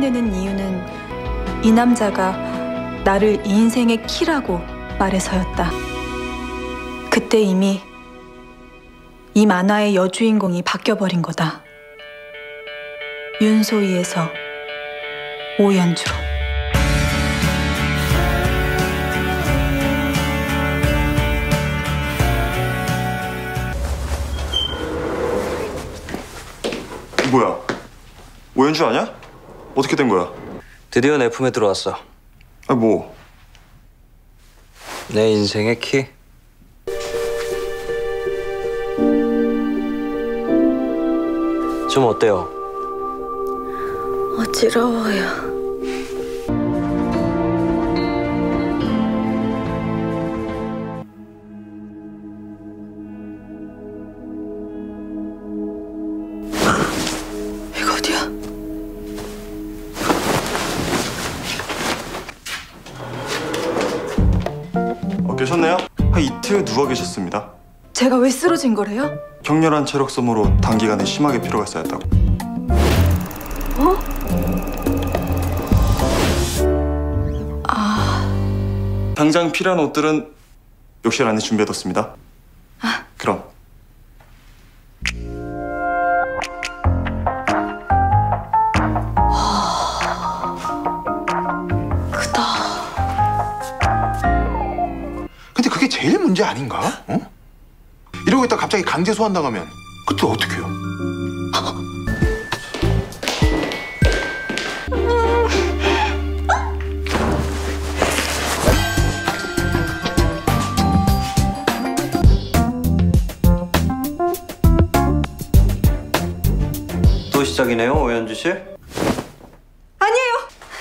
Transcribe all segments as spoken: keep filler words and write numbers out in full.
흉내낸 이유는 이 남자가 나를 이 인생의 키라고 말해서였다. 그때 이미 이 만화의 여주인공이 바뀌어버린 거다. 윤소희에서 오연주로. 뭐야? 오연주 아니야? 어떻게 된 거야? 드디어 내 품에 들어왔어. 아, 뭐? 내 인생의 키. 좀 어때요? 어지러워요. 이거 어디야? 어, 계셨네요? 한 이틀 누워 계셨습니다. 제가 왜 쓰러진 거래요? 격렬한 체력 소모로 단기간에 심하게 피로가 쌓였다고. 어? 아... 당장 필요한 옷들은 욕실 안에 준비해뒀습니다. 아... 그럼. 크다. 근데 그게 제일 문제 아닌가? 어? 이러고 있다 갑자기 강제 소환당하면 그때 어떡해요? 또 시작이네요, 오연주 씨? 아니에요.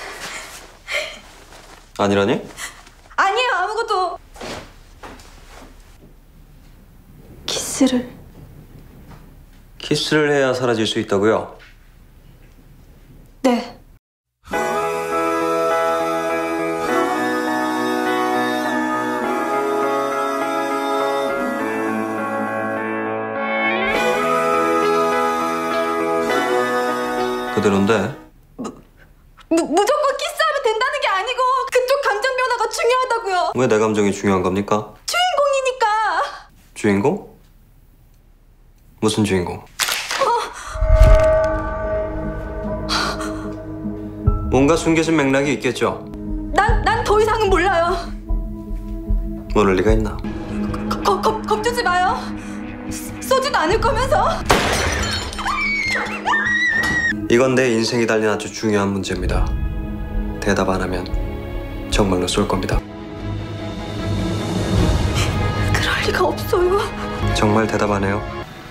아니라니? 아니에요, 아무것도. 키스를... 키스를 해야 사라질 수 있다고요? 네. 그대로인데. 무, 무조건 키스하면 된다는 게 아니고 그쪽 감정 변화가 중요하다고요. 왜 내 감정이 중요한 겁니까? 주인공이니까. 주인공? 무슨 주인공? 뭔가 숨겨진 맥락이 있겠죠? 난, 난 더 이상은 몰라요. 모를 리가 있나? 겁, 겁, 겁주지 마요. 쏘지도 않을 거면서. 이건 내 인생이 달린 아주 중요한 문제입니다. 대답 안 하면 정말로 쏠 겁니다. 그럴 리가 없어요. 정말 대답 안 해요?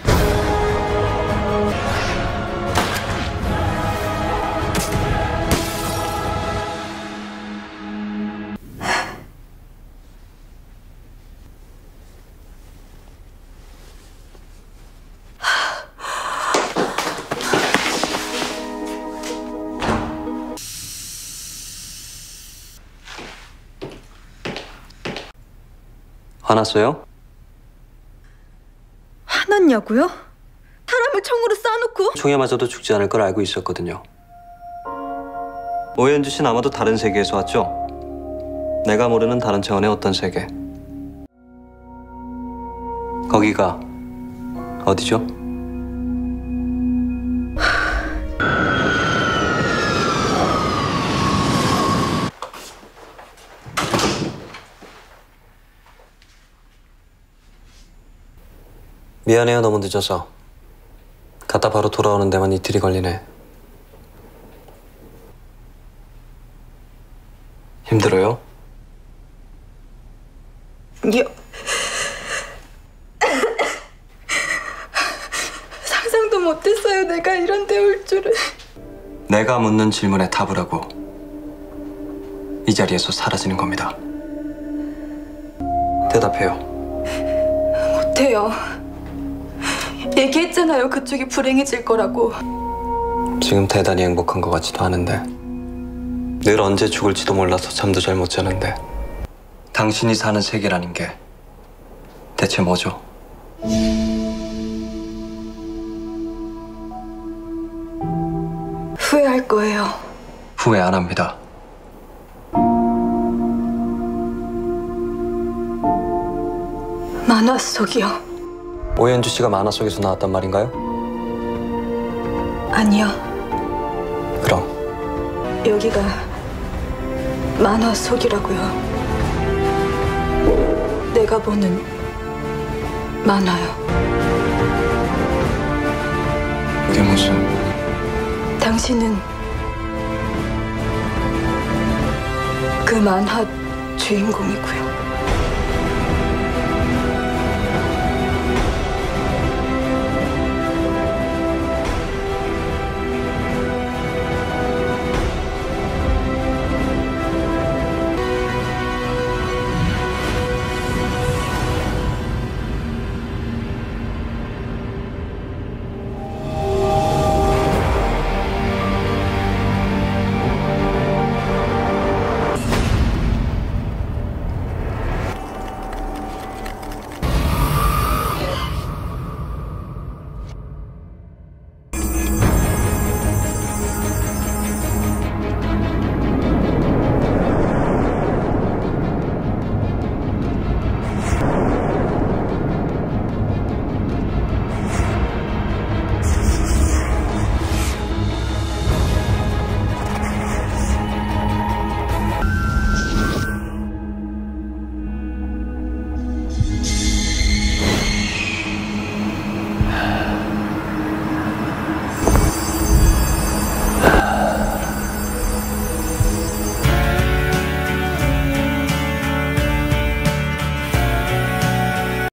화났어요? 화났냐고요? 사람을 총으로 쏴놓고? 총에 맞아도 죽지 않을 걸 알고 있었거든요. 오연주 씨는 아마도 다른 세계에서 왔죠? 내가 모르는 다른 차원의 어떤 세계. 거기가 어디죠? 미안해요, 너무 늦어서. 갔다 바로 돌아오는 데만 이틀이 걸리네. 힘들어요? 여... 상상도 못했어요, 내가 이런 데 올 줄은. 내가 묻는 질문에 답을 하고 이 자리에서 사라지는 겁니다. 대답해요. 못해요. 얘기했잖아요, 그쪽이 불행해질 거라고. 지금 대단히 행복한 것 같지도 않은데. 늘 언제 죽을지도 몰라서 잠도 잘 못 자는데. 당신이 사는 세계라는 게 대체 뭐죠? 후회할 거예요. 후회 안 합니다. 만화 속이요? 오연주 씨가 만화 속에서 나왔단 말인가요? 아니요. 그럼 여기가 만화 속이라고요. 내가 보는 만화요. 그게 무슨... 당신은 그 만화 주인공이고요.